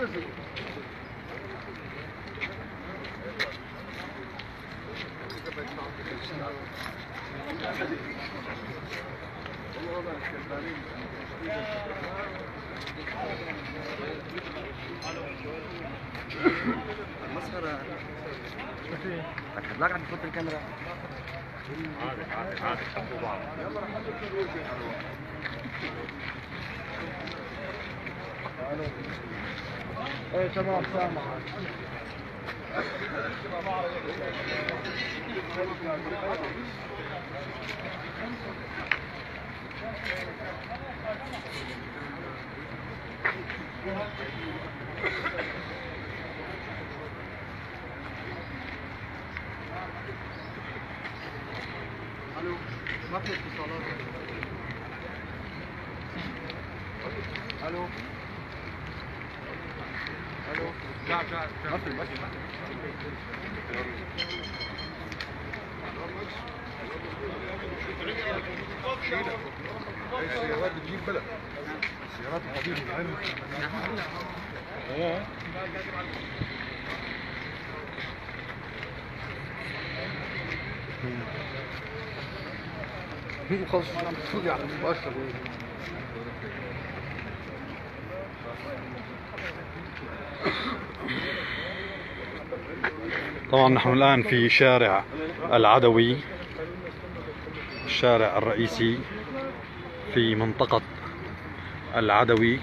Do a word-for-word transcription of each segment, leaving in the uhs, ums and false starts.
المسخرة هتلاقي عم تحط الكاميرا عادي عادي عادي حطوا بعض. ايه تمام سامع. الو ما في اتصالات. الو الو لا لا ما في ما في السيارات بتجيب بلد. السيارات القديمة العلم. اه هي خلص شو يعني مباشر. طبعا نحن الآن في شارع العدوي، الشارع الرئيسي في منطقة العدوي.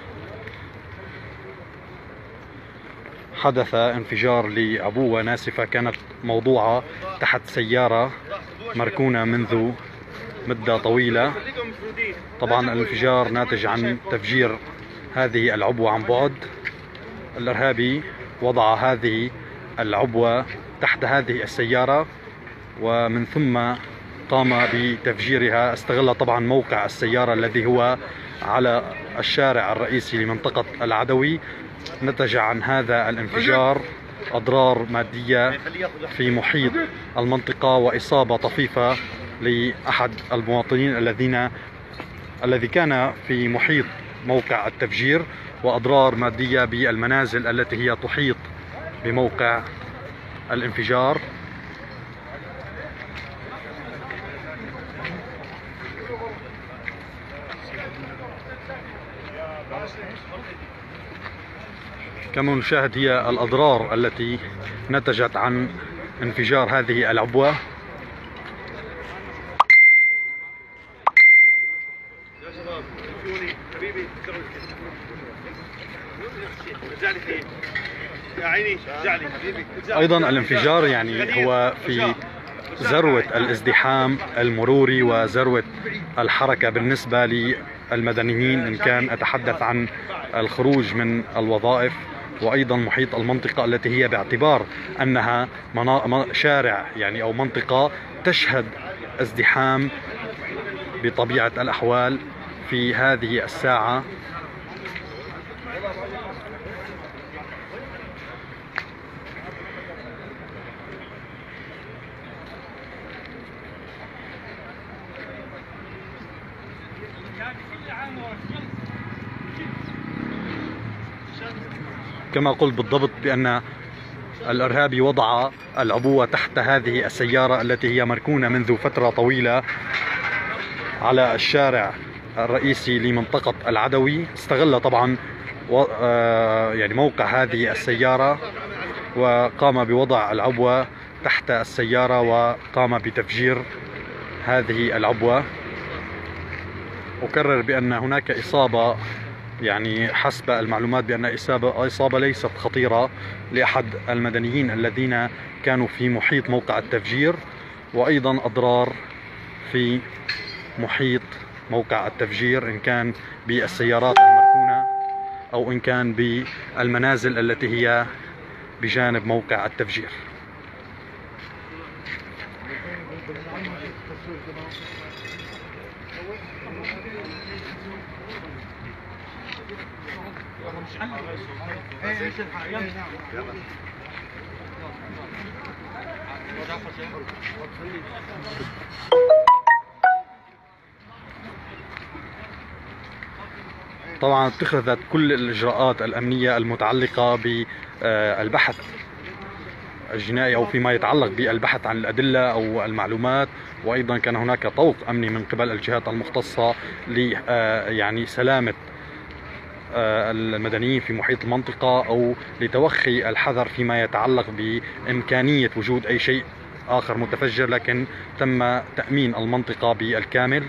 حدث انفجار لعبوة ناسفة كانت موضوعة تحت سيارة مركونة منذ مدة طويلة. طبعا الانفجار ناتج عن تفجير هذه العبوة عن بعد. الإرهابي وضع هذه العبوة تحت هذه السيارة ومن ثم قام بتفجيرها. استغل طبعا موقع السيارة الذي هو على الشارع الرئيسي لمنطقة العدوي. نتج عن هذا الانفجار أضرار مادية في محيط المنطقة وإصابة طفيفة لأحد المواطنين الذين الذي كان في محيط موقع التفجير، وأضرار مادية بالمنازل التي هي تحيط بموقع الانفجار. كما نشاهد هي الأضرار التي نتجت عن انفجار هذه العبوة. أيضا الانفجار يعني هو في ذروة الازدحام المروري وذروة الحركة بالنسبة للمدنيين، إن كان أتحدث عن الخروج من الوظائف، وأيضا محيط المنطقة التي هي باعتبار أنها شارع يعني أو منطقة تشهد ازدحام بطبيعة الأحوال في هذه الساعة. كما قلت بالضبط بأن الإرهابي وضع العبوة تحت هذه السيارة التي هي مركونة منذ فترة طويلة على الشارع الرئيسي لمنطقة العدوي. استغل طبعا يعني موقع هذه السيارة وقام بوضع العبوة تحت السيارة وقام بتفجير هذه العبوة. أكرر بأن هناك إصابة، يعني حسب المعلومات بأن إصابة إصابة ليست خطيرة لأحد المدنيين الذين كانوا في محيط موقع التفجير، وأيضا أضرار في محيط موقع التفجير إن كان بالسيارات المركونة أو إن كان بالمنازل التي هي بجانب موقع التفجير. طبعا اتخذت كل الإجراءات الأمنية المتعلقة بالبحث الجنائي أو فيما يتعلق بالبحث عن الأدلة أو المعلومات، وأيضا كان هناك طوق أمني من قبل الجهات المختصة ل يعني سلامة المدنيين في محيط المنطقة، أو لتوخي الحذر فيما يتعلق بإمكانية وجود أي شيء آخر متفجر، لكن تم تأمين المنطقة بالكامل.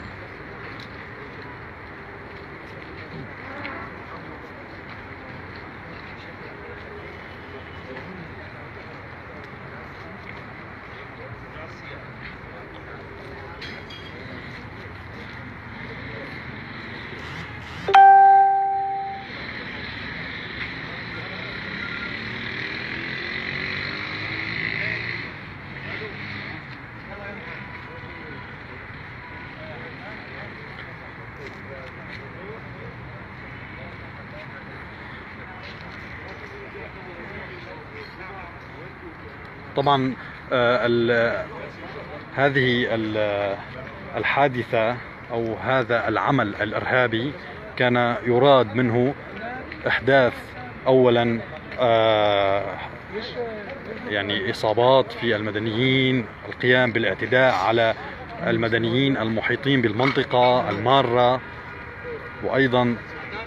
طبعا ال هذه ال الحادثة أو هذا العمل الإرهابي كان يراد منه إحداث أولا يعني إصابات في المدنيين، القيام بالاعتداء على المدنيين المحيطين بالمنطقة المارة، وأيضا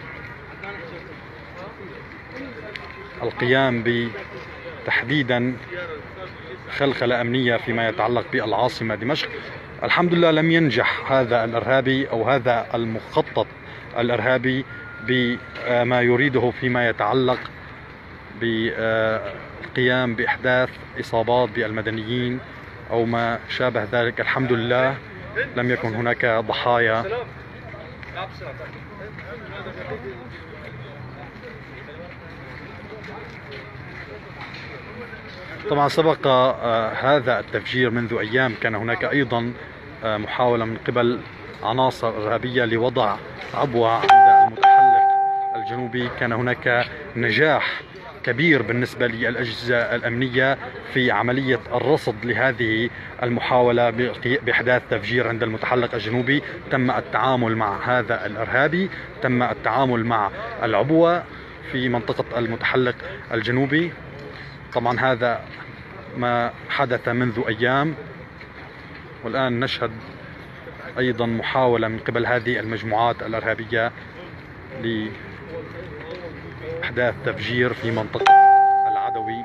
القيام بتحديدا خلخلة أمنية فيما يتعلق بالعاصمة دمشق. الحمد لله لم ينجح هذا الإرهابي أو هذا المخطط الإرهابي بما يريده فيما يتعلق بالقيام بإحداث إصابات بالمدنيين أو ما شابه ذلك. الحمد لله لم يكن هناك ضحايا. طبعا سبق هذا التفجير منذ أيام، كان هناك أيضا محاولة من قبل عناصر إرهابية لوضع عبوة عند المتحلق الجنوبي. كان هناك نجاح كبير بالنسبة للأجهزة الأمنية في عملية الرصد لهذه المحاولة بإحداث تفجير عند المتحلق الجنوبي. تم التعامل مع هذا الإرهابي، تم التعامل مع العبوة في منطقة المتحلق الجنوبي. طبعا هذا ما حدث منذ أيام، والآن نشهد أيضا محاولة من قبل هذه المجموعات الإرهابية لإحداث تفجير في منطقة العدوي.